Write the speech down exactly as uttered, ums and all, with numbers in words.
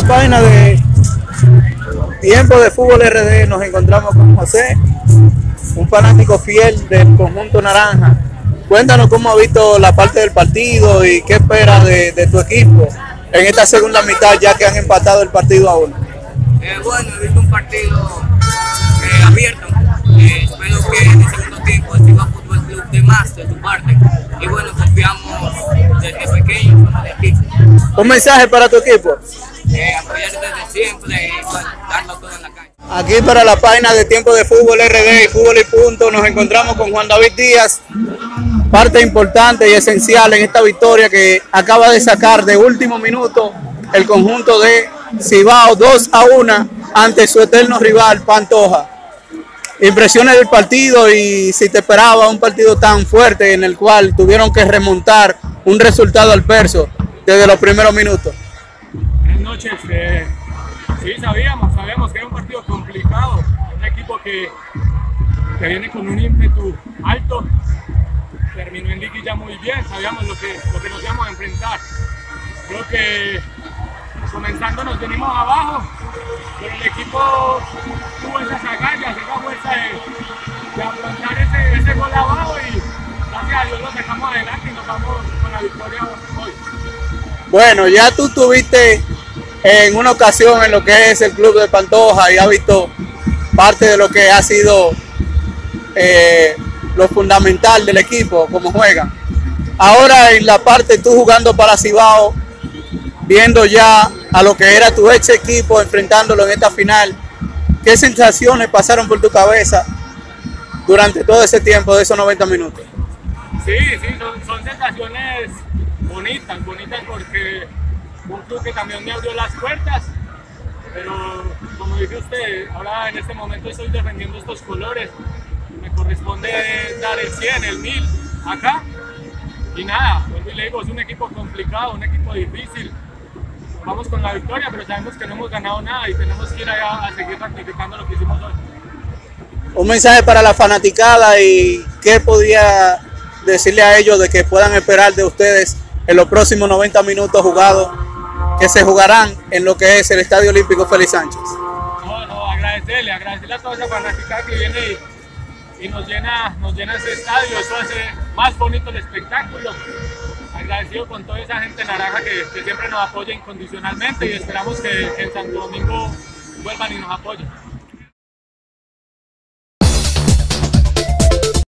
la página de Tiempo de Fútbol R D nos encontramos con José, un fanático fiel del conjunto naranja. Cuéntanos cómo ha visto la parte del partido y qué esperas de, de tu equipo en esta segunda mitad, ya que han empatado el partido a uno. Eh, bueno, he visto un partido eh, abierto. Eh, espero que en el segundo tiempo siga Fútbol Club de más de tu parte. Y bueno, confiamos desde pequeños con el equipo. Un mensaje para tu equipo. Eh, apoyarse desde siempre y bueno, darlo todo en la calle. Aquí para la página de Tiempo de Fútbol R D y Fútbol y Punto nos encontramos con Juan David Díaz, parte importante y esencial en esta victoria que acaba de sacar de último minuto el conjunto de Cibao dos a uno ante su eterno rival Pantoja. Impresiones del partido y si te esperaba un partido tan fuerte en el cual tuvieron que remontar un resultado adverso desde los primeros minutos. Buenas noches. Eh, sí, sabíamos, sabíamos que era un partido complicado, un equipo que, que viene con un ímpetu alto, terminó en liguilla muy bien, sabíamos lo que, lo que nos íbamos a enfrentar. Creo que comenzando nos venimos abajo, pero el equipo tuvo esas agallas, esa fuerza de, de afrontar ese, ese gol abajo y gracias a Dios lo sacamos adelante y nos vamos con la victoria hoy. Bueno, ya tú tuviste en una ocasión en lo que es el club de Pantoja y has visto parte de lo que ha sido eh, lo fundamental del equipo, cómo juegan. Ahora en la parte tú jugando para Cibao, viendo ya a lo que era tu ex equipo, enfrentándolo en esta final, ¿qué sensaciones pasaron por tu cabeza durante todo ese tiempo de esos noventa minutos? Sí, sí, son, son sensaciones bonitas, bonitas porque un club que también me abrió las puertas, pero como dice usted, ahora en este momento estoy defendiendo estos colores, me corresponde dar el cien, el mil acá, y nada, pues le digo, es un equipo complicado, un equipo difícil. Vamos con la victoria, pero sabemos que no hemos ganado nada y tenemos que ir allá a seguir ratificando lo que hicimos hoy. Un mensaje para la fanaticada y qué podría decirle a ellos de que puedan esperar de ustedes en los próximos noventa minutos jugados que se jugarán en lo que es el Estadio Olímpico Félix Sánchez. No, no, agradecerle, agradecerle a toda esa fanaticada que viene y, y nos llena, nos llena ese estadio, eso hace más bonito el espectáculo. Agradecido con toda esa gente naranja que, que siempre nos apoya incondicionalmente y esperamos que, que en Santo Domingo vuelvan y nos apoyen.